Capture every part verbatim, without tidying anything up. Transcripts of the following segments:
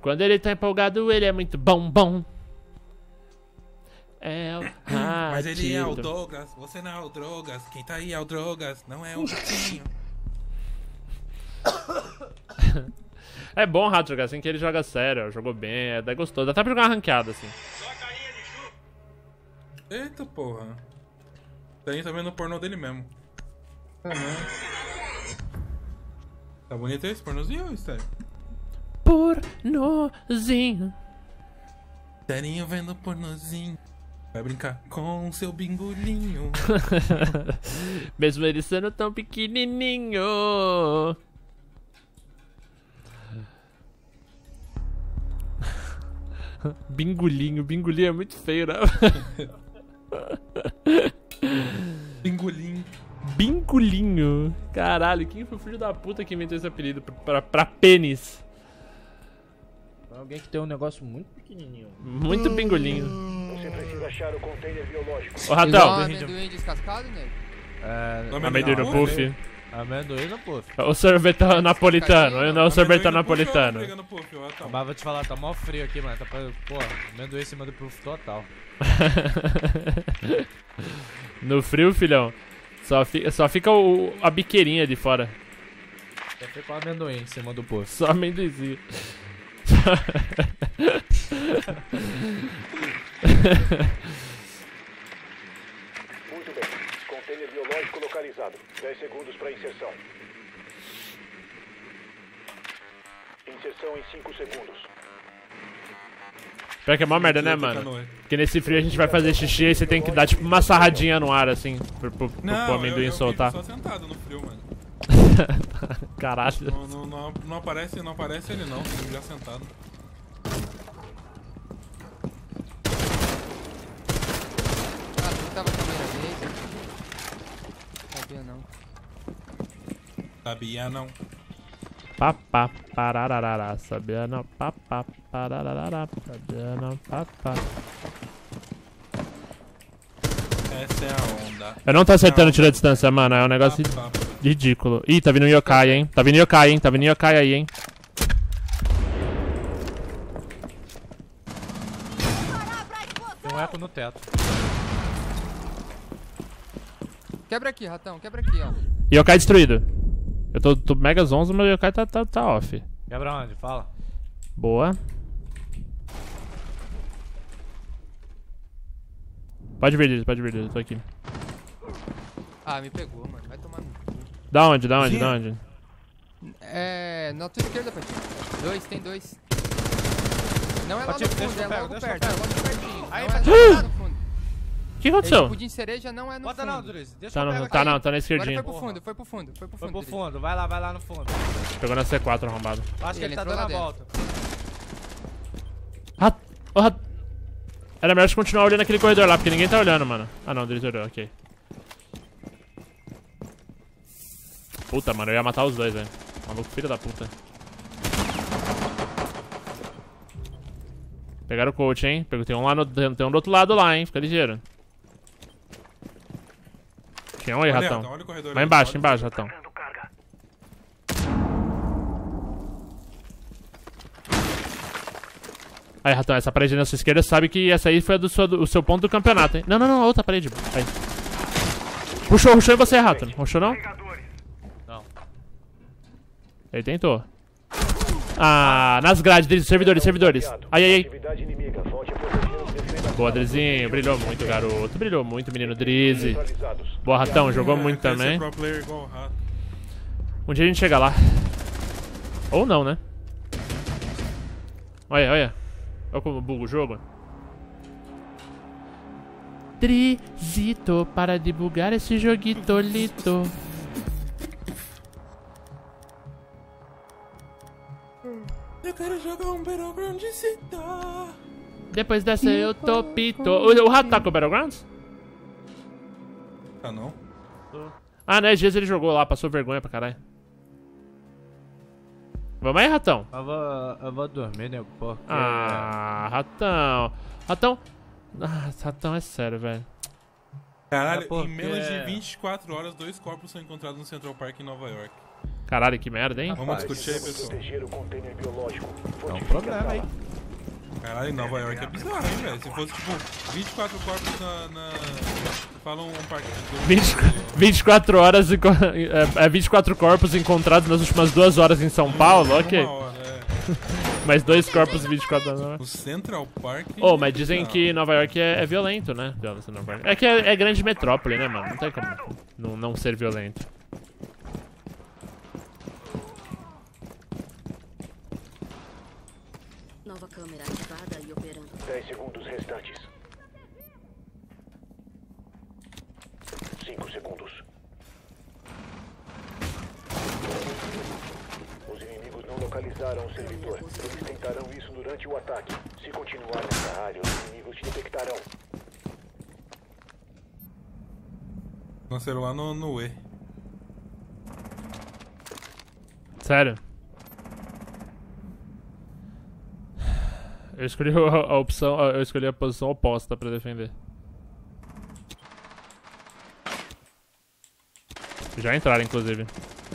Quando ele tá empolgado, ele é muito bom, bom. É o Ratinho. Mas ele é o Douglas, você não é o Drogas. Quem tá aí é o Drogas, não é o Ratinho. É bom o Rato jogar assim, que ele joga sério, jogou bem, é, é gostoso. Dá até pra jogar uma ranqueada assim. Eita porra. Daí tá vendo o pornô dele mesmo. Uhum. Tá bonito esse pornozinho, Esther? Pornozinho. Esterinho vendo pornozinho. Vai brincar com o seu bingolinho. Mesmo ele sendo tão pequenininho. Bingolinho, bingolinho é muito feio, né? Bingolinho. Bingolinho. Caralho, quem foi o filho da puta que inventou esse apelido pra, pra, pra pênis? Alguém que tem um negócio muito pequenininho. Muito bingolinho. Você precisa achar o container biológico. Ô, Ratão. Igual amendoim descascado, né? É, Amendoim no puff. Amendoim no puff. O sorvetão napolitano, eu não o sorvetão napolitano. Mas vou te falar, tá mó frio aqui, mano. Tá pra, porra, amendoim em cima do puff total. No frio, filhão, só fica, só fica o, a biqueirinha de fora. Só fica o amendoim em cima do puff. Só amendoinzinho. Muito bem. Container biológico localizado. dez segundos para inserção. Inserção em cinco segundos. Pior que é mó merda, né, mano? Porque nesse frio a gente vai fazer xixi e você tem que dar tipo uma sarradinha no ar, assim, pro, pro, pro, não, pro amendoim eu, eu soltar. Só sentado no frio, mano. Caralho. Não, não, não, não, aparece, não aparece ele não, ele já sentado. Ah, tu tava com a primeira vez? Sabia não. Sabia não. Papá, parararará, sabia não, papá, parararará, sabia não, papá. Essa é a onda. Eu não tô acertando tiro à distância, mano, é um negócio ridículo. Ih, tá vindo yokai, hein, tá vindo yokai, hein, tá vindo yokai aí, hein. Tem um eco no teto. Quebra aqui, Ratão, quebra aqui, ó. Yokai destruído. Eu tô, tô mega zonzo, mas o yokai tá, tá, tá off. Quebra onde? Fala. Boa. Pode vir, pode vir, eu tô aqui. Ah, me pegou, mano. Vai tomar no cu. Da onde, da onde, da onde? É... na tua esquerda, Patinho. Dois, tem dois. Não é lá no Patinho, fundo, deixa é eu pego, logo deixa eu perto, é pego. logo pertinho. Aí, Não é Patinho. lá no fundo. O que aconteceu? Esse pudim cereja não é no Bota fundo. não, Duriz. Deixa Tá, eu no, pegar tá aqui. não, tá na Agora esquerdinha. foi pro fundo, foi pro fundo, foi pro Foi fundo. pro fundo, vai lá, vai lá no fundo. Pegou na C quatro arrombado. Acho que Ele ele tá entrou dando a lá volta. Rat... Ô, rat... Era melhor de continuar olhando aquele corredor lá, porque ninguém tá olhando, mano. Ah não, o Drizzy olhou, ok. Puta, mano, eu ia matar os dois, velho. Maluco, filho da puta. Pegaram o coach, hein? Tem um lá no, tem um do outro lado lá, hein? Fica ligeiro. Tinha um aí, Olha, ratão. olha o corredor Vai aí, embaixo, olha. embaixo, ratão. Aí, ratão, essa parede na sua esquerda sabe que essa aí foi a do seu, do, o seu ponto do campeonato, hein? Não, não, não, a outra parede. Aí. Puxou, puxou em você, rato. Puxou não? Não. Ele tentou. Ah, nas grades deles, servidores, servidores. Ai, ai, ai. Atividade inimiga. Volte a proteger os defensores. Boa, Drizinho. Brilhou muito, garoto. Brilhou muito, menino Drizzy. Neutralizados. Boa, ratão. Jogou muito Quer ser também. pro player igual o rato. Um dia a gente chega lá. Ou não, né? Olha, olha. Olha como buga o jogo. Drizito, para de bugar esse joguito lito. Eu quero jogar um Battlegroundsito. Depois dessa eu tô pito. O, o rato tá com o Battlegrounds? Tá não? Ah, né? Dias ele jogou lá, passou vergonha pra caralho. Vamos aí, ratão. Eu vou, eu vou dormir, nego, porque... Ah, ratão. Ratão. Ah, ratão é sério, velho. Caralho, É porque- em menos de vinte e quatro horas, dois corpos são encontrados no Central Park em Nova York. Caralho, que merda, hein? Vamos discutir aí, pessoal. Proteger o container biológico. É um problema aí. Caralho, Nova York é bizarro, hein, velho? Se fosse, tipo, vinte e quatro corpos na... na... Fala um parque. vinte e quatro horas e... co- É, é vinte e quatro corpos encontrados nas últimas duas horas em São Paulo, ok. Uma hora, é. Mas dois corpos em vinte e quatro horas. O Central Park... Oh, mas dizem não. que Nova York é, é violento, né? Violência em Nova York. É que é, é grande metrópole, né, mano? Não tem como não, não ser violento. Nova câmera ativada e operando. dez segundos restantes. cinco segundos. Os inimigos não localizaram o servidor. Eles tentarão isso durante o ataque. Se continuar nessa área, os inimigos te detectarão. Nasceram lá no, no E. Sério? Eu escolhi a, a opção, eu escolhi a posição oposta pra defender. Já entraram, inclusive.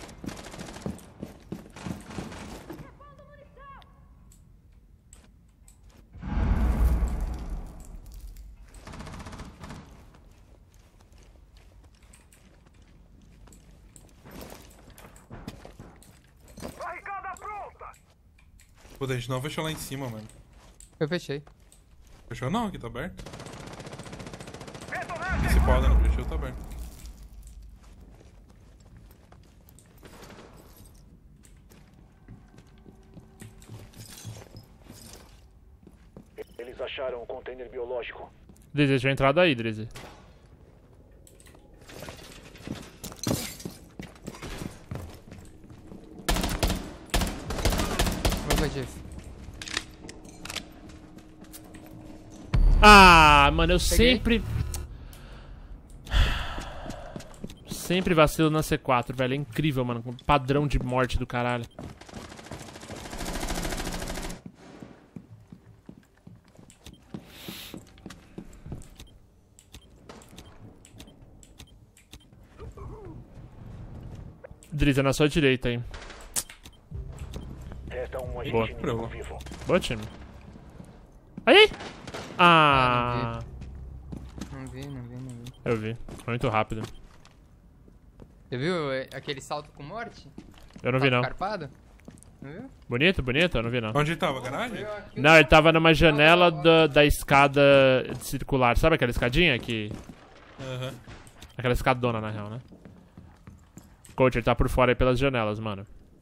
Puta, a gente não fechou lá em cima, mano. Eu fechei. Fechou não? Aqui tá aberto. Esse pau não fechou, tá aberto. Eles acharam o container biológico. Drizzy, tinha entrado aí, Drizzy. Vamos ver disso. Ah, mano, eu Peguei. sempre... Sempre vacilo na C quatro, velho. É incrível, mano. Com padrão de morte do caralho. Drizzy, é na sua direita aí. Resta um Boa. agente inimigo vivo. Boa, time. Aí! Ah, Não vi, não vi, não vi. eu vi. Foi muito rápido. Você viu é, aquele salto com morte? Eu não vi, não. Carpado? Não viu? Bonito, bonito? Eu não vi, não. Onde ele tava? Garagem? Não, ele tava numa janela da, da escada circular. Sabe aquela escadinha que... Aham. Aquela escadona, na real, né? Coach, ele tá por fora aí pelas janelas, mano.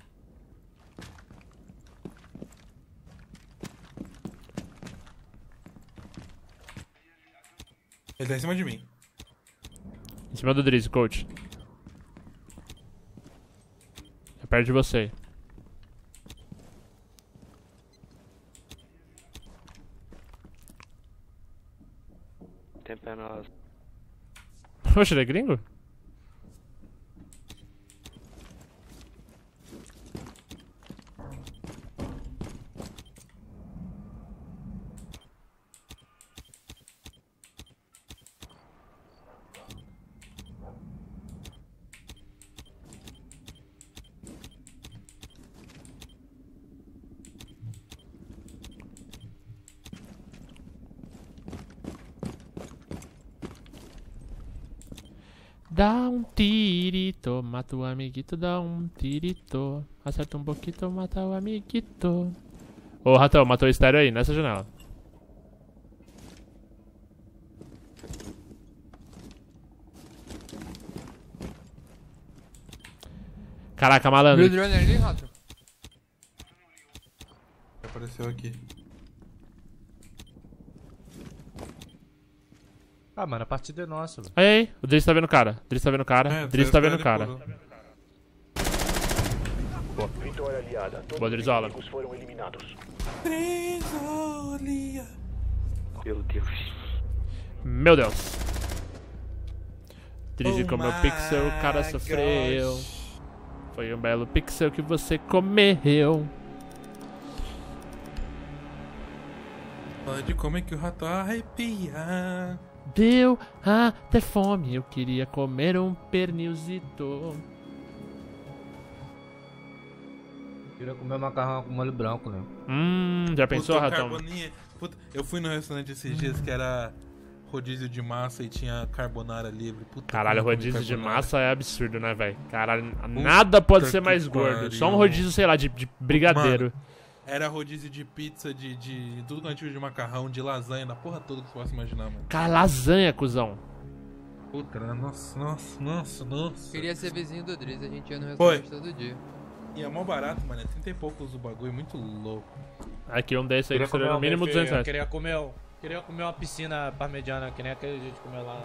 Ele tá em cima de mim. Em cima do Drizzy, coach. É perto de você. Tem pé nós. Poxa, ele é gringo? Dá um tirito, mata o amiguito, dá um tirito. Acerta um pouquinho, mata o amiguito. Ô, Ratão, matou o estéreo aí, nessa janela. Caraca, malandro. Viu o drone ali, Rato? Apareceu aqui. Ah, mano, a partida é nossa, velho. Aí, aí, o Drizzy tá vendo o cara. O Drizzy tá vendo o cara. É, O Drizzy tá vendo o ele cara. pulou. Vitória aliada. Todos Boa, os Drizola. inimigos foram eliminados. Drizolia. Meu Deus. Meu Deus. Drizzy Oh comeu my pixel, o cara sofreu. gosh. Foi um belo pixel que você comeu. Pode comer que o rato arrepia. Deu até fome, eu queria comer um pernilzito. queria comer macarrão com molho branco, né? Hum, já pensou, Puta, Ratão? carboninha. Puta, eu fui no restaurante esses dias que era rodízio de massa e tinha carbonara livre. Puta, Caralho, como eu comi rodízio de carbonara. massa é absurdo, né, velho? Caralho, nada pode ser que mais gordo. pariu. Só um rodízio, sei lá, de, de brigadeiro. Era rodízio de pizza, de, de tudo quanto tipo de macarrão, de lasanha, da porra toda que você possa imaginar, mano. Cara, lasanha, cuzão. Puta, nossa, nossa, nossa, nossa. Queria ser vizinho do Driz, a gente ia no Foi. restaurante todo dia. E é mó barato, mano. É trinta e poucos o bagulho, muito louco. Aqui um desses aí que seria comer no um mínimo buffet, duzentos eu reais. queria comer, um- queria comer uma piscina parmegiana, que nem aquele dia de comer lá.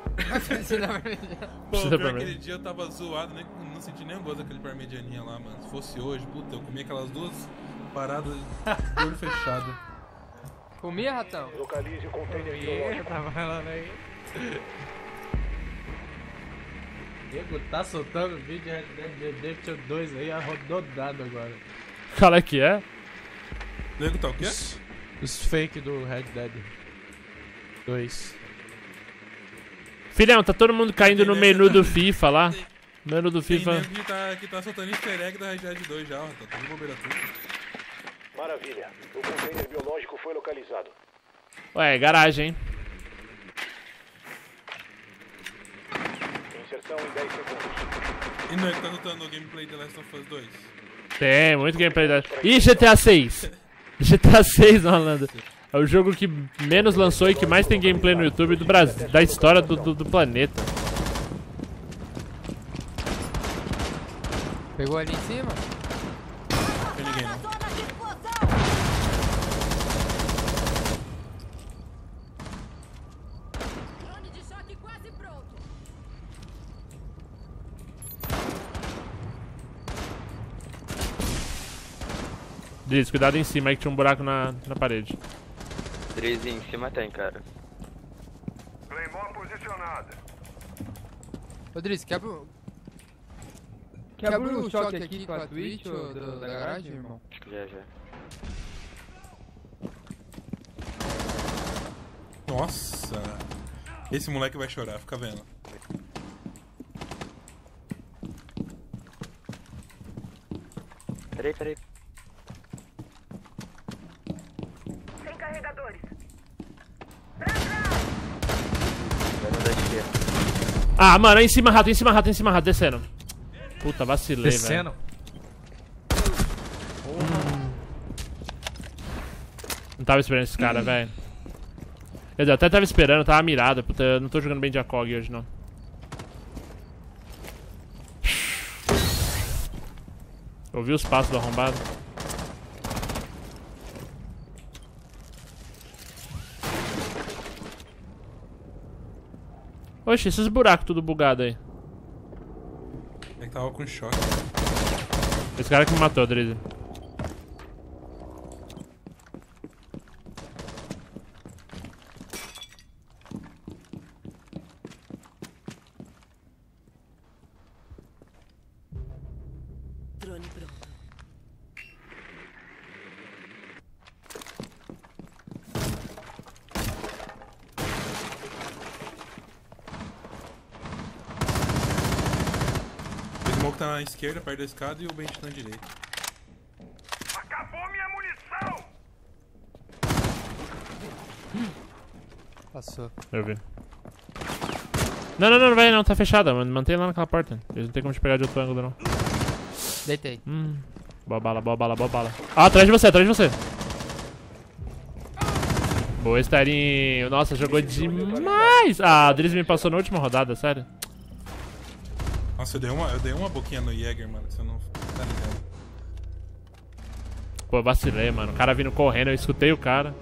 Pô, Precisa pior pra que mim. aquele dia eu tava zoado, nem, não senti nem o gosto daquele parmegianinha lá, mano. Se fosse hoje, puta, eu comi aquelas duas paradas de olho fechado. Comia, Ratão? Localize o container biológico. Tava falando aí. Diego tá soltando vídeo de Red Dead Redemption dois aí, arrodado agora. Qual é que é? Nego tá o quê? Os, os fake do Red Dead dois. Filhão, tá todo mundo caindo no menu do FIFA lá. Menu do Tem FIFA. nego que tá, que tá soltando easter egg da Red Dead dois já, ó. Tá tudo bobeira tudo. Maravilha. O container biológico foi localizado. Ué, garagem, hein? Inserção em dez segundos. E não é que tá soltando o gameplay de Last of Us dois? Tem, muito gameplay da... Ih, G T A seis! G T A seis, Rolando. É o jogo que menos lançou e que mais tem gameplay no YouTube do Brasil, da história do, do, do planeta. Pegou ali em cima? Eu liguei não. Drone de choque quase pronto. Diz, cuidado em cima aí que tinha um buraco na, na parede. Três em cima tem, cara. Claymore posicionada. Ô, Driz, quebra o... Quebra o choque aqui com a Twitch ou do- da garagem, irmão? Acho que já já. Nossa. Esse moleque vai chorar, fica vendo. Peraí, peraí. Sem carregadores. Vai mandar de esquerda. Ah, mano, é em cima, rato, em cima, rato, em cima, rato, descendo. Puta, vacilei, velho. Descendo. Não tava esperando esse cara, velho. Quer dizer, eu até tava esperando, tava mirado. Puta, eu não tô jogando bem de A C O G hoje, não. Ouvi os passos do arrombado. Oxe, esses buracos tudo bugado aí. É que tava com choque. Esse cara que me matou, Drizzy. Drone pronto. O Smoke tá na esquerda, perto da escada, e o Bench tá na direita. Acabou minha munição! Passou. Eu vi. Não, não, não, não vai não, tá fechada, mano. Mantém lá naquela porta. Eles não tem como te pegar de outro ângulo, não. Deitei. Hum. Boa bala, boa bala, boa bala. Ah, atrás de você, atrás de você. Boa, Estarinho. Nossa, jogou demais. Ah, a Drizzy me passou na última rodada, sério. Nossa, eu dei uma, eu dei uma boquinha no Jäger, mano. Você não tá ligado. Pô, eu vacilei, mano. O cara vindo correndo, eu escutei o cara.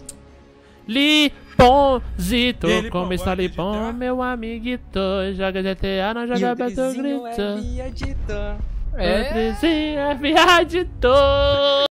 Liponzito, E aí, Lipão, como está bora de Lipão, G T A? meu amiguito? Joga G T A, não joga Beto Grito. É. Drizinho é viadito.